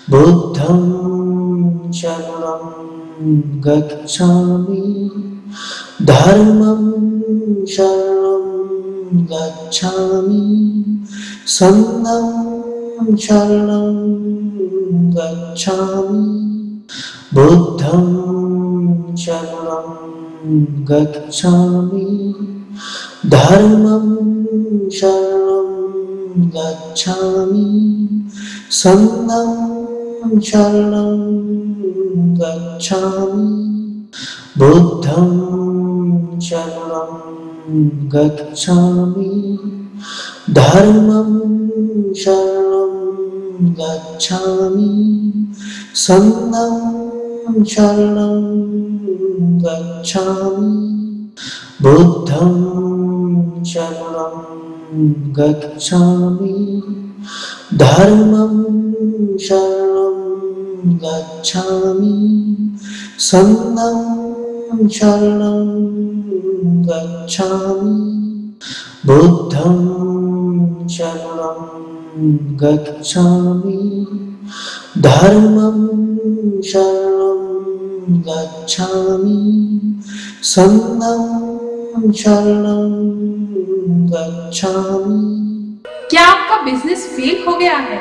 बुद्धं शरणं गच्छामि धर्मं शरणं गच्छामि संघं शरणं गच्छामि बुद्धं शरणं गच्छामि धर्मं शरणं गच्छामि संघं शरणं गच्छामि बुद्धं शरणं गच्छामि धर्मं शरणं गच्छामि संघं शरणं गच्छामि बुद्धं शरणं गच्छामि धर्मं शरणं गच्छामि संघं शरणं गच्छामि बुद्धं शरणं गच्छामि धर्मं शरणं गच्छामि संघं शरणं गच्छामि। क्या आपका बिजनेस फेल हो गया है?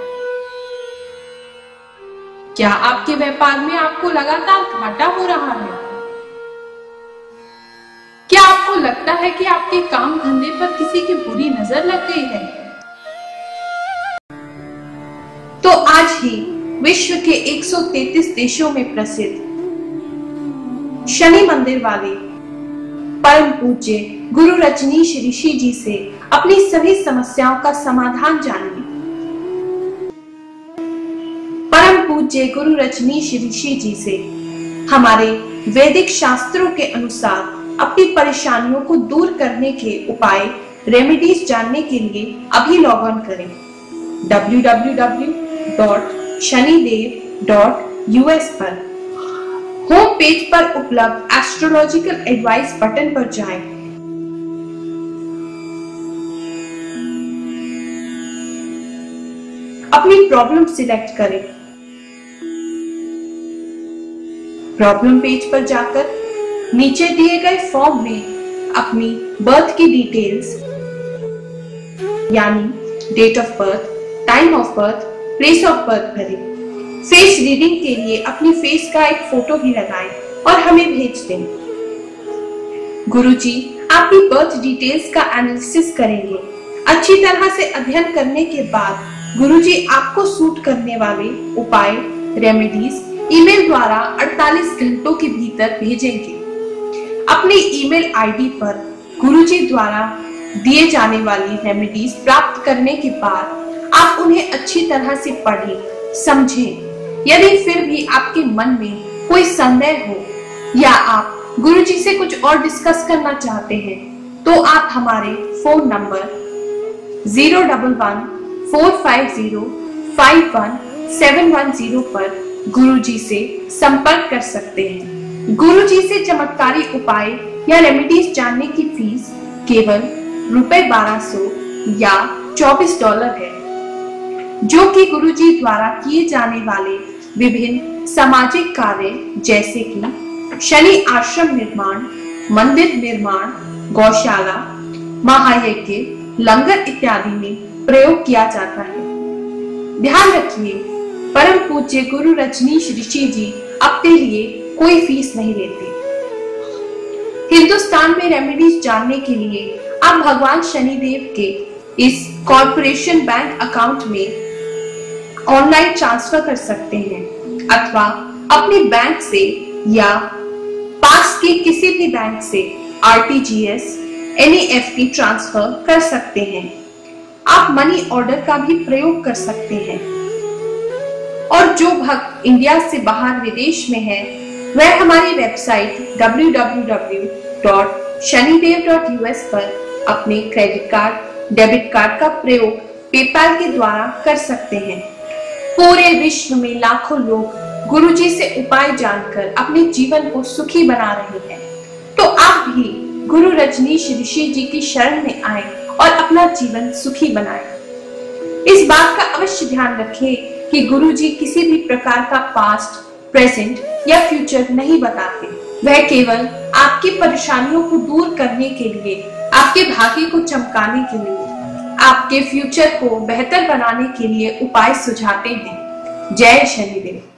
क्या आपके व्यापार में आपको लगातार घाटा हो रहा है? क्या आपको लगता है कि आपके काम धंधे पर किसी की बुरी नजर लग गई है? तो आज ही विश्व के 133 देशों में प्रसिद्ध शनि मंदिर वाले परम पूज्य गुरु रजनीश ऋषि जी से अपनी सभी समस्याओं का समाधान जानिए। परम पूज्य गुरु रजनीश ऋषि जी से हमारे वैदिक शास्त्रों के अनुसार अपनी परेशानियों को दूर करने के उपाय रेमेडीज जानने के लिए अभी लॉग ऑन करें www.shanidev.us पर। होम पेज पर उपलब्ध एस्ट्रोलॉजिकल एडवाइस बटन पर जाएं। अपनी प्रॉब्लम सिलेक्ट करें। प्रॉब्लम पेज पर जाकर नीचे दिए गए फॉर्म में अपनी बर्थ की डिटेल्स यानी date of birth, time of birth, place of birth भरें। फेस रीडिंग के लिए अपनी फेस का एक फोटो भी लगाएं और हमें भेज दें। गुरुजी आपकी बर्थ डिटेल्स का एनालिसिस करेंगे। अच्छी तरह से अध्ययन करने के बाद गुरुजी आपको सूट करने वाले उपाय रेमेडीज ईमेल द्वारा 48 घंटों के भीतर भेजेंगे। अपने ईमेल आईडी पर गुरुजी द्वारा दिए जाने वाली रेमेडीज प्राप्त करने के बाद आप उन्हें अच्छी तरह से पढ़ें, समझें। यदि फिर भी आपके मन में कोई संदेह हो या आप गुरुजी से कुछ और डिस्कस करना चाहते हैं तो आप हमारे फोन नंबर 011-450-51710 पर गुरुजी से संपर्क कर सकते हैं। गुरुजी से चमत्कारी उपाय या रेमेडीज जानने की फीस केवल ₹1200 या $24 है, जो कि गुरुजी द्वारा किए जाने वाले विभिन्न सामाजिक कार्य जैसे कि शनि आश्रम निर्माण, मंदिर निर्माण, गौशाला, महायज्ञ, लंगर इत्यादि में प्रयोग किया जाता है। ध्यान रखिए, परम पूज्य गुरु रजनीश ऋषि जी अपने लिए कोई फीस नहीं लेते। हिंदुस्तान में रेमेडीज जानने के लिए आप भगवान शनिदेव के इस कॉर्पोरेशन बैंक अकाउंट में ऑनलाइन ट्रांसफर कर सकते हैं अथवा अपने बैंक से या पास के किसी भी बैंक से RTGS, NEFT ट्रांसफर कर सकते हैं। आप मनी ऑर्डर का भी प्रयोग कर सकते हैं। और जो भक्त इंडिया से बाहर विदेश में है वह हमारी वेबसाइट www.shanidev.us पर अपने क्रेडिट कार्ड, डेबिट कार्ड का प्रयोग पेपाल के द्वारा कर सकते हैं। पूरे विश्व में लाखों लोग गुरुजी से उपाय जानकर अपने जीवन को सुखी बना रहे हैं। तो आप भी गुरु रजनीश ऋषि जी की शरण में आए और अपना जीवन सुखी बनाएं। इस बात का अवश्य ध्यान रखें कि गुरुजी किसी भी प्रकार का पास्ट, प्रेजेंट या फ्यूचर नहीं बताते। वह केवल आपकी परेशानियों को दूर करने के लिए, आपके भाग्य को चमकाने के लिए, आपके फ्यूचर को बेहतर बनाने के लिए उपाय सुझाते हैं। जय शनिदेव।